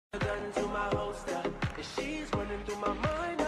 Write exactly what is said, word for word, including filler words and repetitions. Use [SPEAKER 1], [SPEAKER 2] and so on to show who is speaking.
[SPEAKER 1] gun to my holster, and she's running through my mind.